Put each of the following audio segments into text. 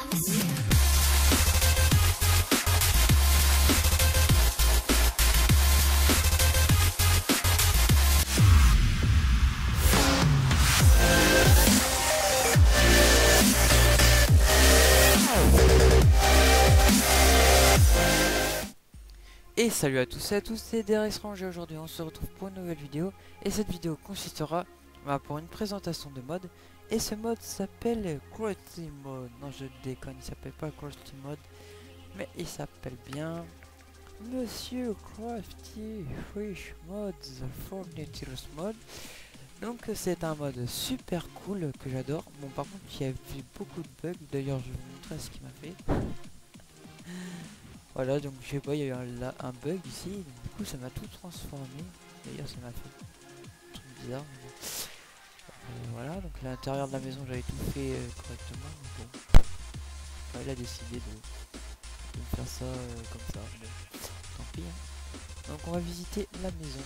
Et salut à tous et à tous, c'est DRS Ranger. Aujourd'hui on se retrouve pour une nouvelle vidéo. Et cette vidéo consistera pour une présentation de mode. Et ce mode s'appelle Crafty Mode. Non, je déconne, il s'appelle pas Crafty Mode, mais il s'appelle bien Monsieur Crafty Fresh Mods Furniture Mode. Donc c'est un mode super cool que j'adore. Bon, par contre il y a eu beaucoup de bugs. D'ailleurs je vais vous montrer ce qu'il m'a fait. Voilà, donc je sais pas, il y a eu un bug ici, du coup ça m'a tout transformé. D'ailleurs ça m'a fait un truc bizarre. Voilà, donc l'intérieur de la maison j'avais tout fait correctement. Mais bon, ouais, il a décidé de me faire ça comme ça. Mais tant pis. Hein. Donc on va visiter la maison.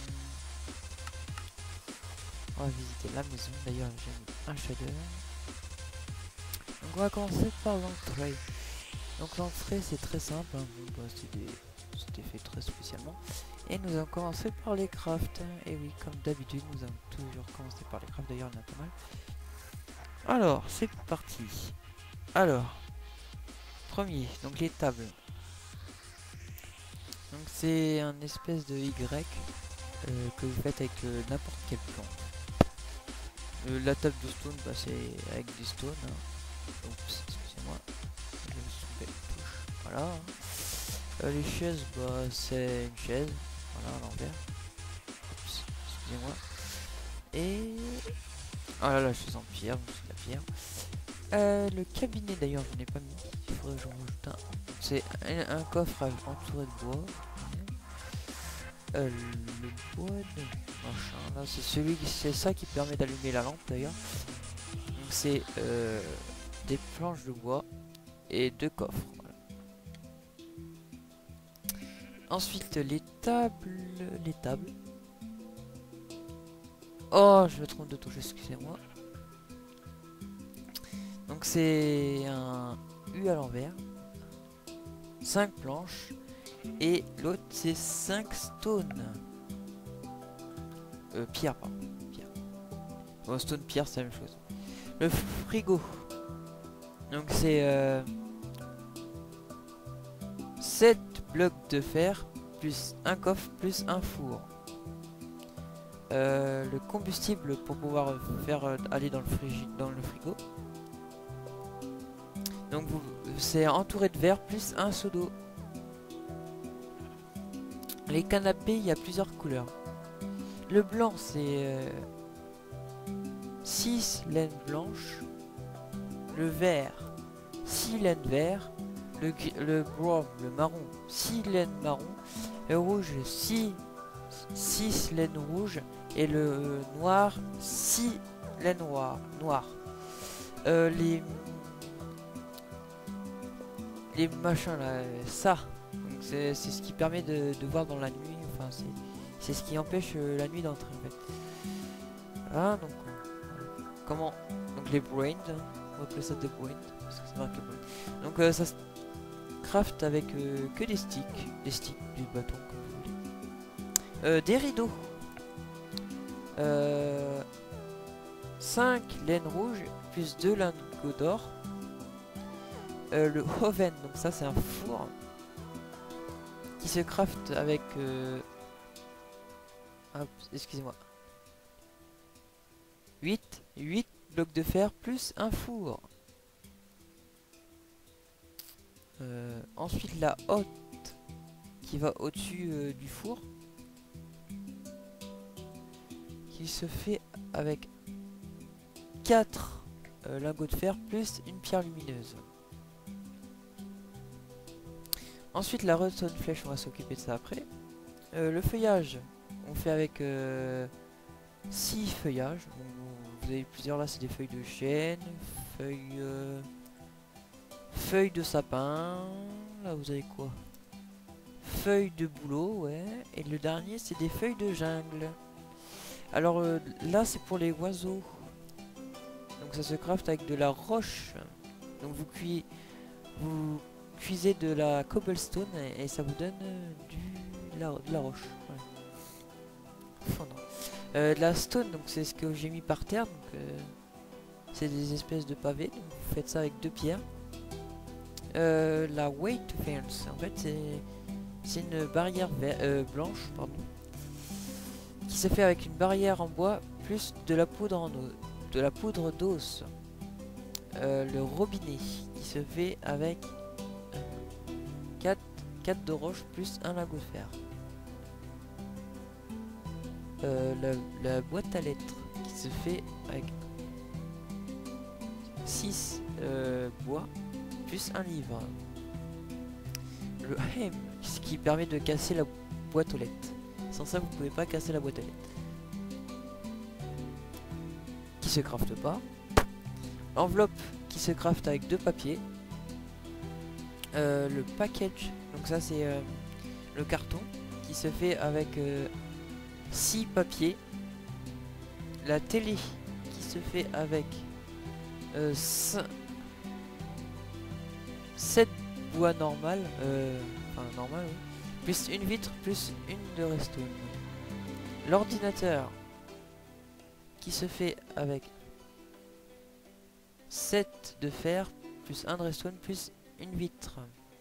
D'ailleurs j'ai mis un shader. Donc on va commencer par l'entrée. Donc l'entrée c'est très simple, hein. Bon, bah, c'était fait très spécialement. Et nous allons commencer par les crafts. Et oui, comme d'habitude, nous allons toujours commencer par les crafts, d'ailleurs il y en a pas mal. Alors, c'est parti. Alors, premier, donc les tables. Donc c'est un espèce de Y que vous faites avec n'importe quel plan. La table de stone, bah, c'est avec des stones. Hein. Oups, excusez-moi. Voilà. Les chaises, bah c'est une chaise. Voilà, à l'envers. Excusez-moi. Et voilà, la chaise en pierre, c'est la pierre. Le cabinet d'ailleurs, je n'ai pas mis. Il faudrait que j'en rajoute un. C'est un coffre entouré de bois. Le bois de machin là, c'est ça qui permet d'allumer la lampe d'ailleurs. Donc c'est des planches de bois et deux coffres. Ensuite les tables. Oh, je me trompe de touche, excusez-moi. Donc c'est un U à l'envers, 5 planches, et l'autre c'est 5 stones. Pierre, pardon. Pierre. Bon, stone, pierre, c'est la même chose. Le frigo. Donc c'est 7 blocs de fer, plus un coffre, plus un four. Le combustible pour pouvoir faire aller dans le frigo. Donc c'est entouré de verre, plus un seau d'eau. Les canapés, il y a plusieurs couleurs. Le blanc, c'est 6 laines blanches. Le vert, 6 laines verts. Le brown, le marron, 6 laines marron. Le rouge, 6 laines rouges. Et le noir, 6 laines noires. Les machins là, ça. C'est ce qui permet de voir dans la nuit. Enfin, c'est ce qui empêche la nuit d'entrer en fait. Voilà, donc comment. Donc les brains, hein, on va appeler ça des brains. Parce que c'est marqué brain. Donc ça se craft avec que des sticks, du bâton comme vous voulez. Des rideaux. 5 laines rouges plus 2 lingots d'or. Le oven, donc ça c'est un four qui se craft avec excusez-moi, 8 blocs de fer plus un four. Ensuite la hotte qui va au-dessus du four, qui se fait avec 4 lingots de fer plus une pierre lumineuse. Ensuite la redstone flèche, on va s'occuper de ça après. Le feuillage, on fait avec 6 feuillages. Bon, vous avez plusieurs là, c'est des feuilles de chêne, feuilles de sapin. Là vous avez quoi? Feuilles de bouleau, ouais. Et le dernier c'est des feuilles de jungle. Alors là c'est pour les oiseaux. Donc ça se craft avec de la roche. Donc vous cueillez vous cuisez de la cobblestone et ça vous donne de la roche. Ouais. Fondre. De la stone, donc c'est ce que j'ai mis par terre. Donc c'est des espèces de pavés. Donc vous faites ça avec 2 pierres. La weight fence, en fait c'est une barrière blanche, pardon, qui se fait avec une barrière en bois plus de la poudre en eau, de la poudre d'os. Le robinet qui se fait avec 4 de roche plus un lingot de fer. La boîte à lettres qui se fait avec 6 bois plus un livre. Le hem, ce qui permet de casser la boîte aux lettres. Sans ça, vous pouvez pas casser la boîte aux lettres. Qui se crafte pas. Enveloppe qui se crafte avec 2 papiers. Le package, donc ça c'est le carton qui se fait avec 6 papiers. La télé qui se fait avec 7 bois normal, enfin normal oui, plus une vitre, plus une de redstone. L'ordinateur qui se fait avec 7 de fer, plus un de redstone, plus une vitre.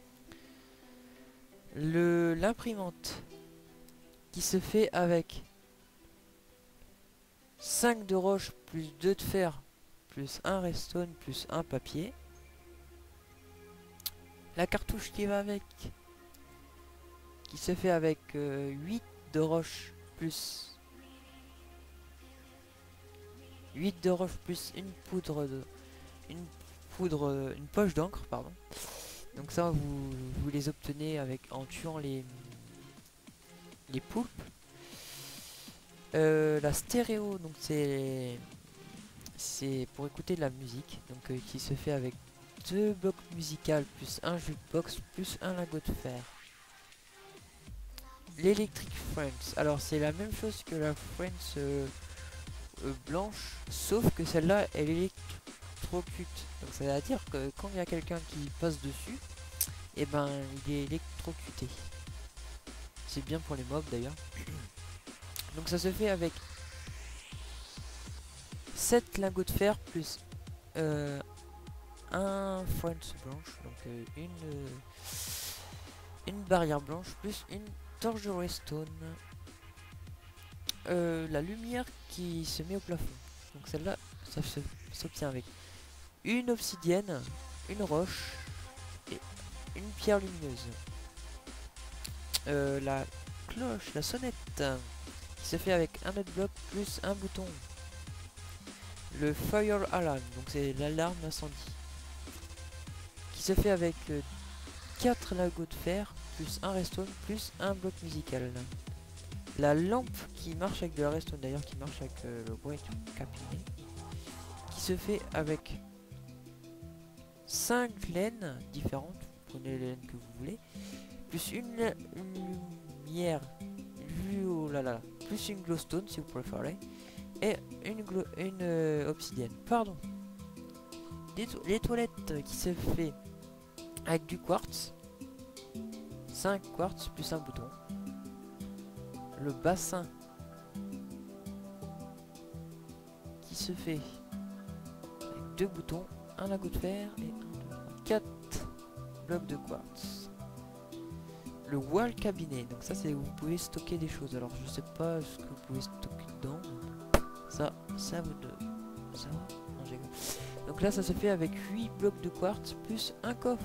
L'imprimante qui se fait avec 5 de roche, plus 2 de fer, plus un redstone, plus un papier. La cartouche qui va avec, qui se fait avec 8 de roche, plus 8 de roche, plus une poche d'encre, pardon. Donc ça vous les obtenez avec en tuant les poulpes. La stéréo, donc c'est pour écouter de la musique, donc qui se fait avec 2 blocs musicales plus un jukebox plus un lingot de fer. L'électric fence, alors c'est la même chose que la fence blanche, sauf que celle-là elle électrocute. Donc ça veut dire que quand il y a quelqu'un qui passe dessus, et ben il est électrocuté. C'est bien pour les mobs d'ailleurs. Donc ça se fait avec 7 lingots de fer plus un fence blanche, donc une barrière blanche plus une torche de redstone. La lumière qui se met au plafond, donc celle-là ça s'obtient avec une obsidienne, une roche et une pierre lumineuse. La cloche, la sonnette qui se fait avec un autre bloc plus un bouton. Le fire alarm, donc c'est l'alarme d'incendie, qui se fait avec 4 lingots de fer plus un redstone plus un bloc musical. La lampe qui marche avec de la redstone, d'ailleurs qui marche avec le bois et tout capiné, qui se fait avec 5 laines différentes, prenez les laines que vous voulez, plus une lumière, plus une glowstone si vous préférez, et une obsidienne, pardon. Les toilettes qui se fait avec du quartz, 5 quartz plus un bouton. Le bassin qui se fait avec 2 boutons, un lingot de fer et 4 blocs de quartz. Le wall cabinet, donc ça c'est où vous pouvez stocker des choses. Alors je sais pas ce que vous pouvez stocker dedans. Ça vous donne. Ça va. Non, j'ai... Donc là ça se fait avec 8 blocs de quartz plus un coffre.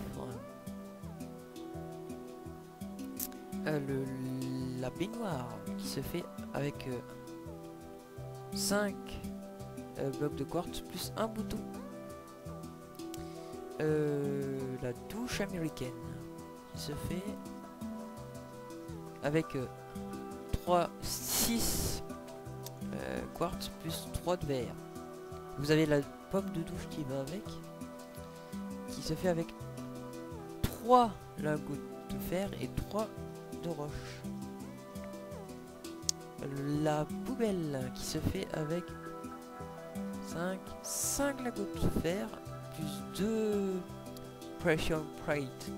La baignoire qui se fait avec 5 blocs de quartz plus un bouton. La douche américaine qui se fait avec 6 quartz plus 3 de verre. Vous avez la pomme de douche qui va avec, qui se fait avec 3 lingots de fer et 3 de roche. La poubelle qui se fait avec 5 lingots de fer plus 2 Pressure Plate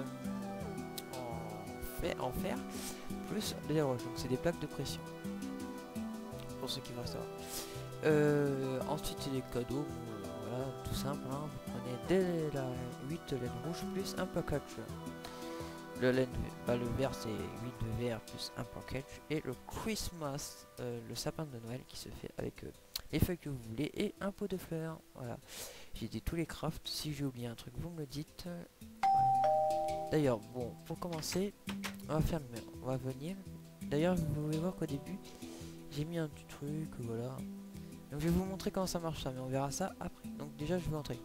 en fer, plus les roches. Donc c'est des plaques de pression. Pour ceux qui veulent savoir. Ensuite c'est des cadeaux. Bon, voilà, tout simple. Hein. Vous prenez la 8 de laine rouge plus un package. Le vert c'est 8 de vert plus un package. Et le Christmas, le sapin de Noël qui se fait avec les feuilles que vous voulez et un pot de fleurs. Voilà. J'ai dit tous les crafts. Si j'ai oublié un truc, vous me le dites. D'ailleurs, bon, pour commencer, on va venir. D'ailleurs, vous pouvez voir qu'au début, j'ai mis un petit truc, voilà. Donc je vais vous montrer comment ça marche ça, mais on verra ça après. Donc déjà, je vais entrer.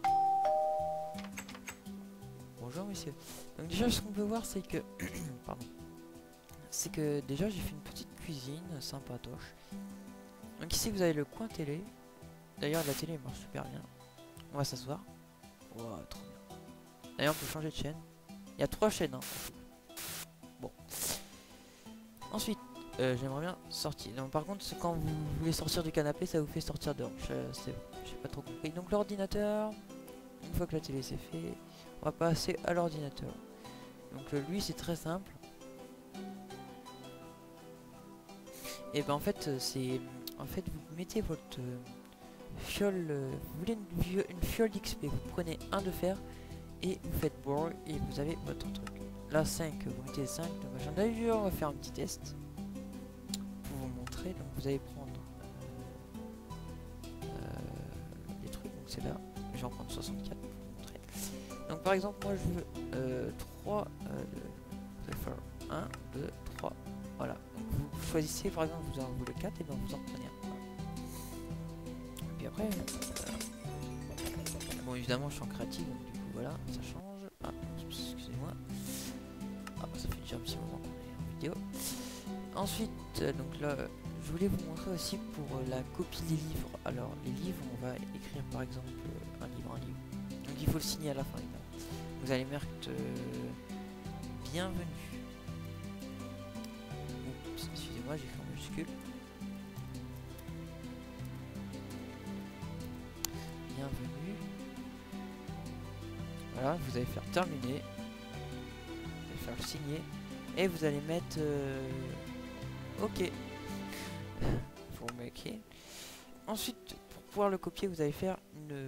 Bonjour messieurs. Donc déjà, ce qu'on peut voir, c'est que, pardon, c'est que déjà j'ai fait une petite cuisine sympatoche. Donc ici, vous avez le coin télé. D'ailleurs, la télé marche super bien. On va s'asseoir. Wow, trop bien. D'ailleurs, on peut changer de chaîne. Il y a 3 chaînes. Hein. Bon. Ensuite, j'aimerais bien sortir. Donc, par contre, quand vous voulez sortir du canapé, ça vous fait sortir dehors. J'ai pas trop compris. Donc, l'ordinateur, une fois que la télé c'est fait, on va passer à l'ordinateur. Donc, lui, c'est très simple. Et ben, en fait, vous mettez votre fiole. Vous voulez une fiole d'XP, vous prenez un de fer. Et vous faites bourre et vous avez votre truc. Là 5, vous mettez 5 de machin. D'ailleurs on va faire un petit test pour vous montrer. Donc vous allez prendre les trucs, donc c'est là. Je vais en prendre 64 pour vous montrer. Donc par exemple moi je veux 3 vous allez faire 1, 2, 3. Voilà. Donc, vous choisissez par exemple vous en voulez 4 et ben vous en prenez un. Voilà. Et puis après bon évidemment je suis en créatif donc du coup voilà ça change. Ah excusez-moi. Ah ça fait déjà un petit moment qu'on est en vidéo. Ensuite donc là je voulais vous montrer aussi pour la copie des livres. Alors les livres on va écrire par exemple un livre. Donc il faut le signer à la fin évidemment. Vous allez mettre bienvenue. Oups, excusez-moi j'ai fait en majuscule. Bienvenue. Voilà, vous allez faire terminer, vous allez faire le signer et vous allez mettre OK pour OK. Ensuite, pour pouvoir le copier, vous allez faire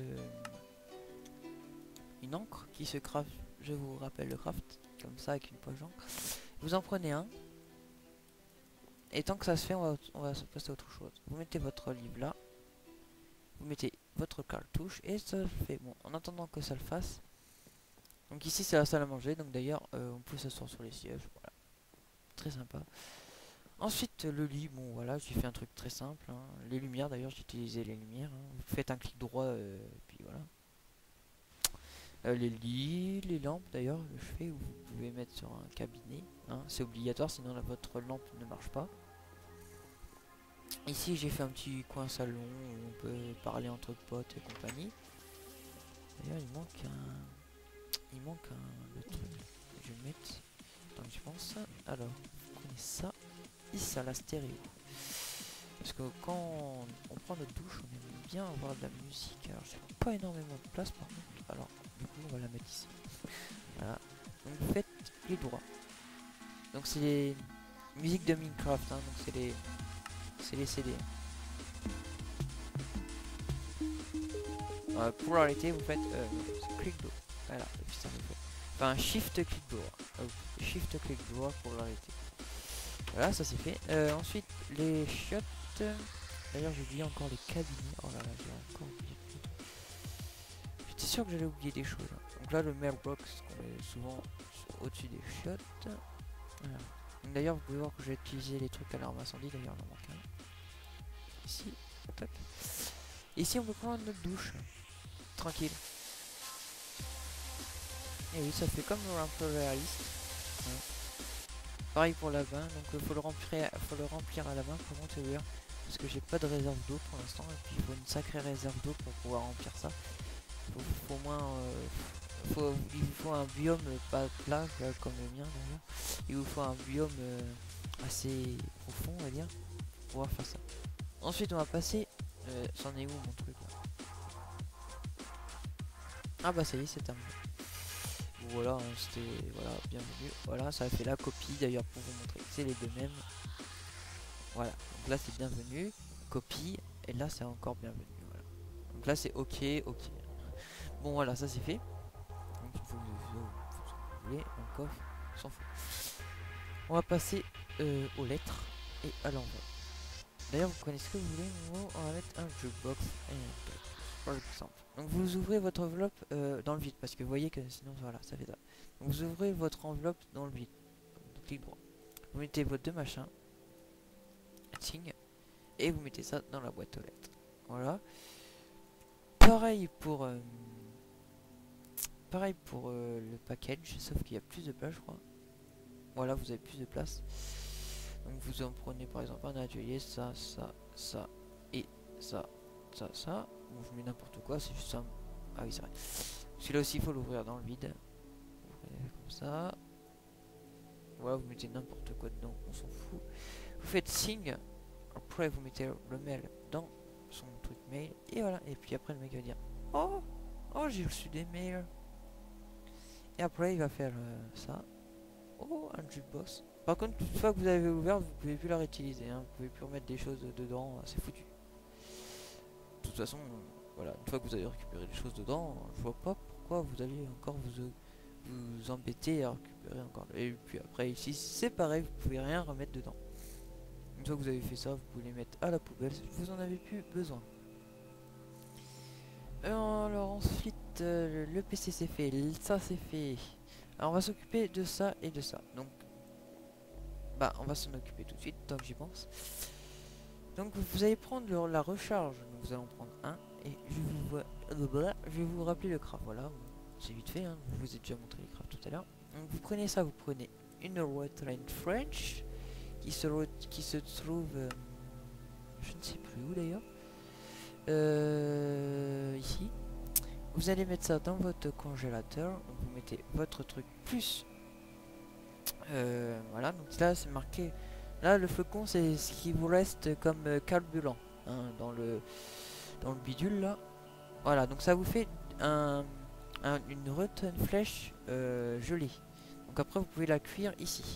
une encre qui se craft. Je vous rappelle le craft comme ça avec une poche d'encre. Vous en prenez un et tant que ça se fait, on va se passer à autre chose. Vous mettez votre livre là, vous mettez votre cartouche et ça le fait. Bon, en attendant que ça le fasse. Donc ici c'est la salle à manger, donc d'ailleurs on peut s'asseoir sur les sièges, voilà, très sympa. Ensuite le lit, bon voilà, j'ai fait un truc très simple, hein. Les lumières d'ailleurs, j'ai utilisé les lumières, hein. Vous faites un clic droit, puis voilà. Les lits, les lampes d'ailleurs, le chevet, vous pouvez mettre sur un cabinet, hein. C'est obligatoire, sinon votre lampe ne marche pas. Ici j'ai fait un petit coin salon où on peut parler entre potes et compagnie. D'ailleurs il manque le truc que je vais mettre tant que je pense. Alors vous prenez ça et ça, la stéréo, parce que quand on prend notre douche on aime bien avoir de la musique. Alors j'ai pas énormément de place par contre, alors du coup on va la mettre ici. Voilà, donc vous faites les droits. Donc c'est les musiques de Minecraft, hein. Donc c'est les CD. Pour l'arrêter vous faites clic droit. Voilà, et puis ça me fait. Enfin, shift clic droit. Shift clic droit pour l'arrêter. Voilà, ça c'est fait. Ensuite, les chiottes. D'ailleurs, j'ai oublié encore les cabinets. Oh là là, j'ai encore oublié. J'étais sûr que j'allais oublier des choses. Donc là, le mailbox qu'on met souvent au-dessus des chiottes. Voilà. D'ailleurs, vous pouvez voir que j'ai utilisé les trucs à l'arme incendie. D'ailleurs, il en manque un. Ici, tac. Ici, on peut prendre notre douche. Tranquille. Et oui, ça fait comme un peu réaliste. Ouais. Pareil pour la bain, donc faut le remplir à la main pour monter ouvert. Parce que j'ai pas de réserve d'eau pour l'instant, et puis il faut une sacrée réserve d'eau pour pouvoir remplir ça. Faut au moins il vous faut un biome pas plat comme le mien d'ailleurs. Il vous faut un biome assez profond on va dire pour pouvoir faire ça. Ensuite on va passer. C'en est où mon truc là? Ah bah ça y est, c'est terminé. voilà, hein, c'était voilà, bienvenue. Voilà, ça a fait la copie d'ailleurs pour vous montrer que c'est les deux mêmes. Voilà, donc là c'est bienvenue, copie, et là c'est encore bienvenue. Voilà. Donc là c'est ok, ok. Bon voilà, ça c'est fait. Donc il faut que vous voulez un coffre, on s'en fout. On va passer aux lettres et à l'envoi. D'ailleurs, vous prenez ce que vous voulez, on va mettre un jukebox et un cake, par exemple. Donc vous ouvrez votre enveloppe dans le vide, parce que vous voyez que sinon voilà, ça fait ça. Donc vous ouvrez votre enveloppe dans le vide. Donc, clic droit. Vous mettez vos deux machins, signe, et vous mettez ça dans la boîte aux lettres. Voilà. Pareil pour le package, sauf qu'il y a plus de place, je crois. Voilà, vous avez plus de place. Donc vous en prenez par exemple un atelier, ça, ça, ça, et ça, ça, ça. Bon, je mets n'importe quoi, c'est juste ça. Ah oui, c'est vrai. Celui-là aussi, il faut l'ouvrir dans le vide. Ouvrez comme ça. Voilà, vous mettez n'importe quoi dedans, on s'en fout. Vous faites signe. Après, vous mettez le mail dans son truc mail. Et voilà. Et puis après, le mec va dire oh, oh, j'ai reçu des mails. Et après, il va faire ça. Oh, un jukebox. Par contre, une fois que vous avez ouvert, vous pouvez plus la réutiliser. Hein. Vous pouvez plus remettre des choses dedans. C'est foutu. De toute façon, voilà. Une fois que vous avez récupéré des choses dedans, je vois pas pourquoi vous allez encore vous embêter à récupérer encore. Et puis après, ici, c'est pareil. Vous pouvez rien remettre dedans. Une fois que vous avez fait ça, vous pouvez les mettre à la poubelle si vous en avez plus besoin. Alors ensuite, le PC c'est fait, ça c'est fait. Alors on va s'occuper de ça et de ça. Donc, bah on va s'en occuper tout de suite, tant que j'y pense. Donc vous allez prendre la recharge. Donc, nous allons prendre un et je vais vous rappeler le craft. Voilà, c'est vite fait. Hein. Je vous ai déjà montré les crafts tout à l'heure. Donc vous prenez ça, vous prenez une Wetline French qui se trouve, je ne sais plus où d'ailleurs. Ici. Vous allez mettre ça dans votre congélateur. Donc vous mettez votre truc plus. Voilà, donc là c'est marqué. Là le flocon c'est ce qui vous reste comme carburant hein, dans le bidule là. Voilà, donc ça vous fait une rotten flèche gelée. Donc après vous pouvez la cuire ici.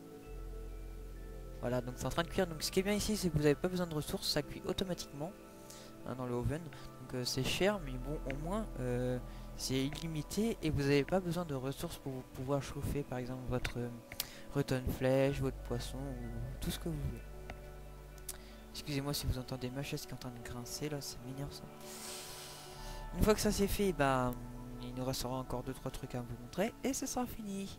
Voilà, donc c'est en train de cuire. Donc ce qui est bien ici c'est que vous n'avez pas besoin de ressources, ça cuit automatiquement hein, dans le oven. Donc c'est cher mais bon au moins c'est illimité et vous n'avez pas besoin de ressources pour pouvoir chauffer par exemple votre rotten flèche, votre poisson ou tout ce que vous voulez. Excusez-moi si vous entendez ma chaise qui est en train de grincer là, ça m'énerve ça. Une fois que ça c'est fait, bah il nous restera encore 2-3 trucs à vous montrer et ce sera fini.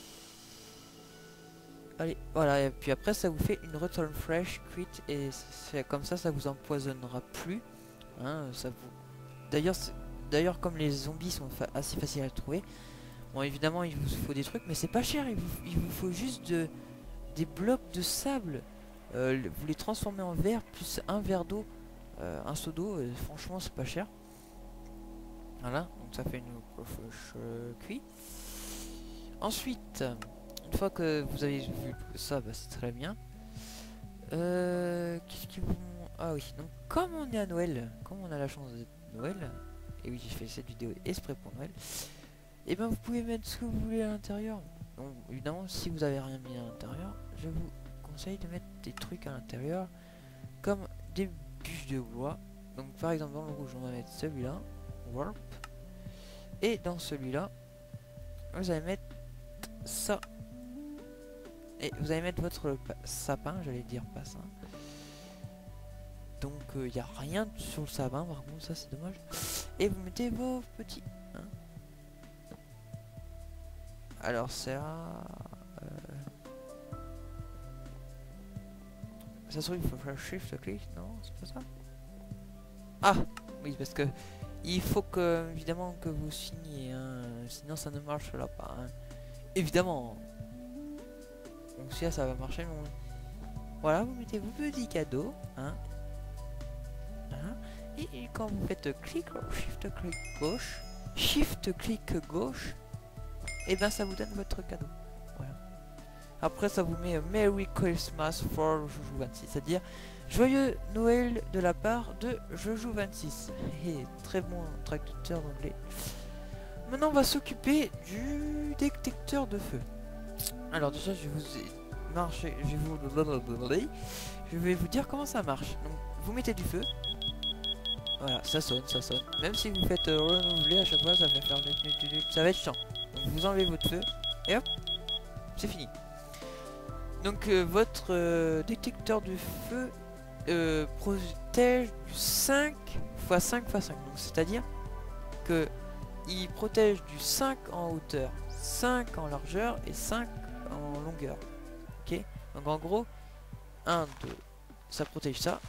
Allez, voilà, et puis après ça vous fait une rotten fresh cuite et comme ça vous empoisonnera plus. Hein, ça vous... D'ailleurs comme les zombies sont assez faciles à trouver, bon évidemment il vous faut des trucs mais c'est pas cher, il vous faut juste des blocs de sable. Vous les transformez en verre plus un verre d'eau, un seau d'eau, franchement c'est pas cher. Voilà, donc ça fait une fresh cuit. Ensuite, une fois que vous avez vu ça, bah, c'est très bien. Qu'est-ce qu'ils vont... Ah oui, donc comme on est à Noël, comme on a la chance d'être Noël, et oui j'ai fait cette vidéo exprès pour Noël, et ben vous pouvez mettre ce que vous voulez à l'intérieur. Donc évidemment si vous avez rien mis à l'intérieur, je vous conseille de mettre des trucs à l'intérieur, comme des bûches de bois. Donc par exemple dans le rouge on va mettre celui-là, Warp, et dans celui-là, vous allez mettre ça. Et vous allez mettre votre sapin, j'allais dire passin. Donc il n'y a rien sur le sapin, par contre ça c'est dommage. Et vous mettez vos petits. Hein. Alors ça... ça se trouve il faut faire shift click, non c'est pas ça. Ah oui parce que il faut que évidemment que vous signiez, hein, sinon ça ne marchera pas. Hein. Évidemment. Donc si ça va marcher, mais voilà, vous mettez vos petits cadeaux, hein. Hein. Et quand vous faites clic, shift clic gauche, et ben ça vous donne votre cadeau. Voilà. Après ça vous met Merry Christmas for Joujou26, c'est-à-dire joyeux Noël de la part de Joujou26. Et très bon traducteur d'anglais. Maintenant on va s'occuper du détecteur de feu. Alors déjà je vais vous dire comment ça marche. Donc vous mettez du feu. Voilà, ça sonne, ça sonne. Même si vous faites renouveler à chaque fois, ça va faire ça va être chiant. Donc vous enlevez votre feu et hop, c'est fini. Donc votre détecteur de feu protège du 5 x 5 x 5. Donc c'est-à-dire que il protège du 5 en hauteur, 5 en largeur et 5 en longueur. Ok. Donc en gros, 1, 2, ça protège ça.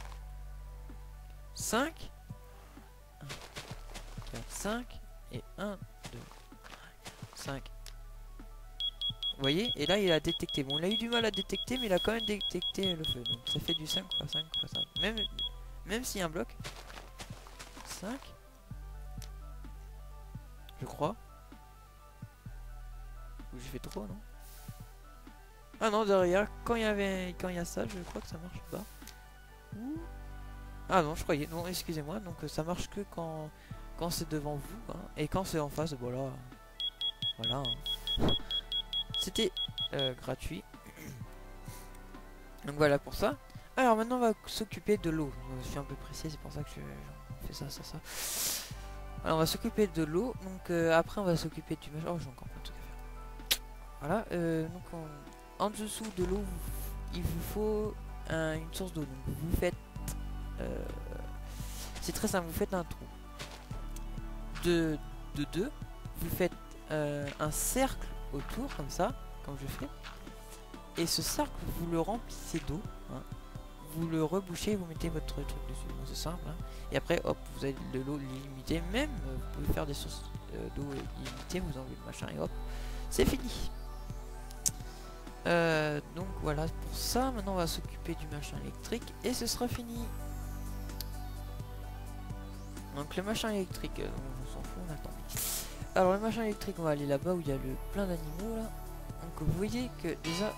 5, 1, 4, 5 et 1, 2, 5. Vous voyez? Et là il a détecté. Bon, il a eu du mal à détecter, mais il a quand même détecté le feu. Donc ça fait du 5 x 5 x 5. Même s'il y a un bloc. 5. Je crois. Ou j'ai fait trop, non? Ah non, derrière, quand il y a ça, je crois que ça marche pas. Ah non, je croyais. Non, excusez-moi. Donc ça marche que quand c'est devant vous. Hein, et quand c'est en face, voilà. Voilà. Hein. C'était gratuit. Donc voilà pour ça. Alors maintenant on va s'occuper de l'eau. Je suis un peu pressé, c'est pour ça que je fais ça. Alors on va s'occuper de l'eau. Donc après on va s'occuper du machin. Oh, j'ai encore plein de trucs à faire. Voilà. Donc en dessous de l'eau, il vous faut une source d'eau. Donc vous faites... c'est très simple, vous faites un trou. De 2. Vous faites un cercle autour, comme ça, comme je fais. Et ce cercle, vous le remplissez d'eau. Hein. Vous le rebouchez et vous mettez votre truc dessus. Bon, c'est simple. Hein. Et après, hop, vous avez de l'eau illimitée. Même, vous pouvez faire des sources d'eau illimitées. Vous enlevez le machin et hop, c'est fini. Donc voilà pour ça. Maintenant, on va s'occuper du machin électrique. Et ce sera fini. Donc le machin électrique, on s'en fout, on attend. Alors le machin électrique, on va aller là-bas où il y a plein d'animaux là. Donc vous voyez que déjà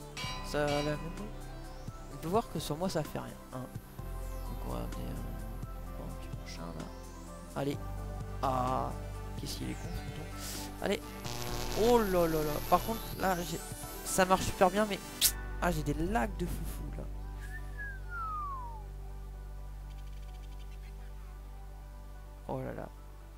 on peut voir que sur moi ça fait rien. Hein. Donc on va amener un petit machin là. Allez. Ah, qu'est-ce qu'il est con. Allez. Oh là là là. Par contre là ça marche super bien, mais j'ai des lags de foufou là. Oh là là.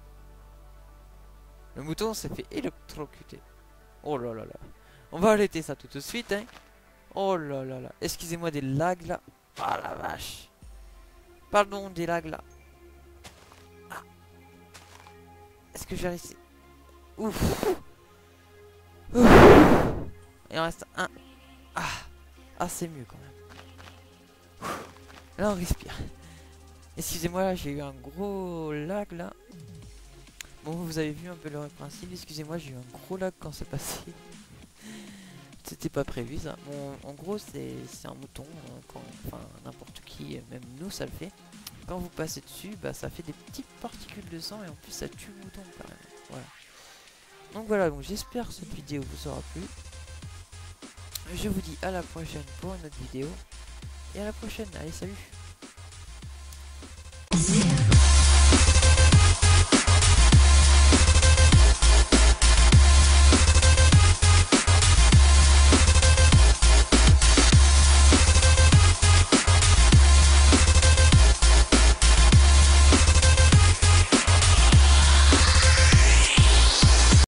Le mouton s'est fait électrocuter. Oh là là là. On va arrêter ça tout de suite, hein. Oh là là là. Excusez-moi des lags là. Ah la vache. Pardon des lags là. Ah. Est-ce que j'ai réussi? Ouf. Ouf. Il en reste un. Ah c'est mieux quand même. Là on respire. Excusez-moi là, j'ai eu un gros lag là. Bon, vous avez vu un peu le principe. Excusez-moi, j'ai eu un gros lag quand c'est passé. C'était pas prévu ça. Bon, en gros, c'est un mouton. Enfin, n'importe qui, même nous, ça le fait. Quand vous passez dessus, bah, ça fait des petites particules de sang et en plus, ça tue le mouton carrément. Voilà. Donc voilà, donc j'espère que cette vidéo vous aura plu. Je vous dis à la prochaine pour une autre vidéo. Et à la prochaine. Allez, salut!